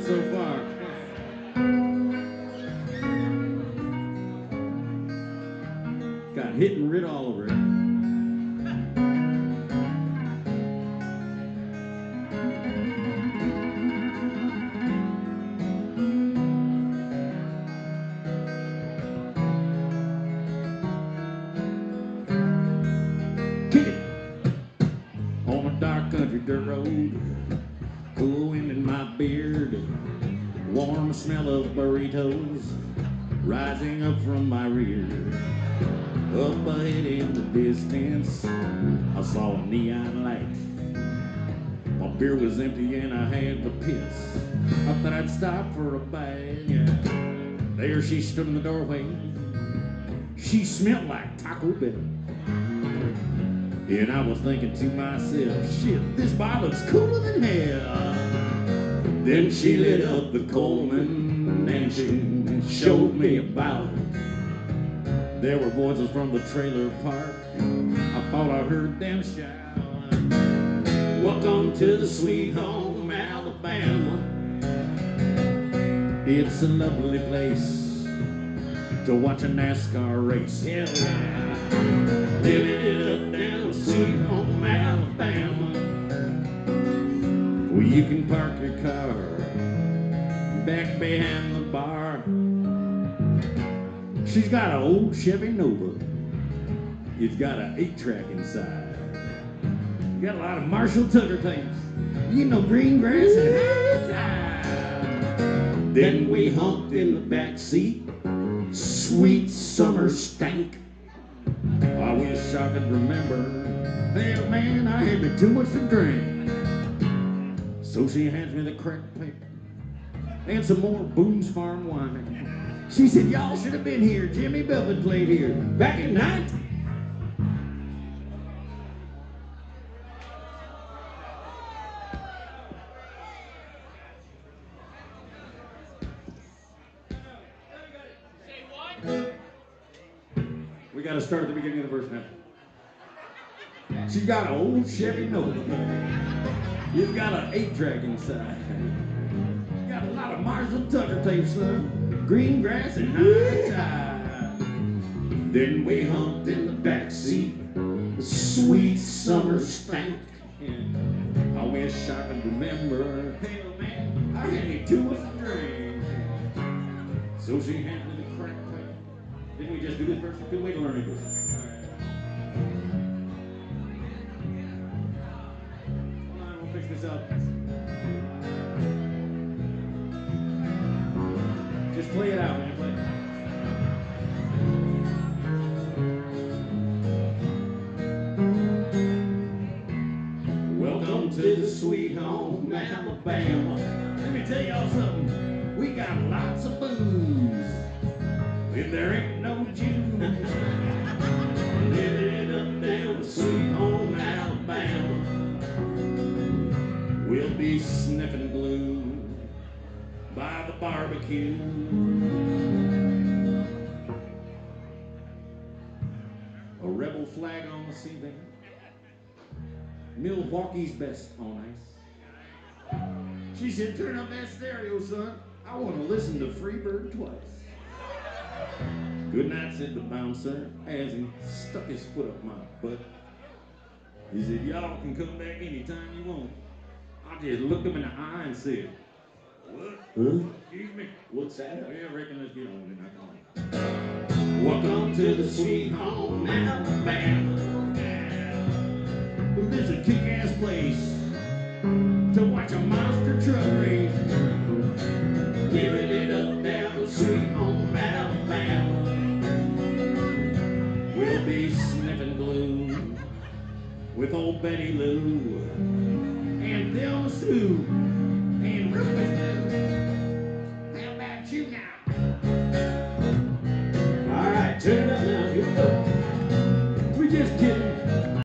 so far. Got hit and writ all over it. Kick it! On a dark country dirt road, cool wind in my beard, warm smell of burritos rising up from my rear. Up ahead in the distance, I saw a neon light. My beer was empty and I had the piss. I thought I'd stop for a bite. Yeah. There she stood in the doorway. She smelled like Taco Bell. And I was thinking to myself, shit, this bar looks cooler than hell. Then she lit up the Coleman and she showed me about it. There were voices from the trailer park. I thought I heard them shout, welcome to the sweet home Alabama. It's a lovely place to watch a NASCAR race. Hell yeah. Living it up down sweet home Alabama, where you can park your car back behind the bar. She's got an old Chevy Nova. It's got an 8-track inside. You got a lot of Marshall Tucker tapes. You know, green grass and high tide. Then we humped in the back seat. Sweet summer stank. I wish I could remember. Hell, man, I had me too much to drink. So she hands me the crack paper and some more Boone's Farm wine. She said, y'all should have been here. Jimmy Buffett played here back in 19. We got to start at the beginning of the verse now. She's got an old Chevy Nova. You've got an 8-track inside. You got a lot of Marshall Tucker tapes, son. Green grass and high tide. Then we humped in the back seat. The sweet summer stank. I wish I could remember. Hell, man, I had too much to drink. So she handed me the crack pipe. Didn't we just do this verse? Good way to learn English. Hold on, we'll fix this up. Just play it out, man. Play it. Welcome to the sweet home Alabama. Let me tell y'all something. We got lots of booze. If there ain't no Jews, living it up there with sweet home Alabama. We'll be sniffing glue by the barbecue. A rebel flag on the seabed. Milwaukee's best on ice. She said, turn up that stereo, son. I want to listen to Freebird twice. Good night, said the bouncer, as he stuck his foot up my butt. He said, y'all can come back anytime you want. I just looked him in the eye and said, what? Huh? Excuse me. What's that? Well, I reckon let's get on with it. Welcome to the sweet home Alabama. This is a kick-ass place to watch a monster truck race. Giving it up down the sweet home Alabama. We'll be sniffing glue with old Betty Lou and Thelma Sue and Rufus.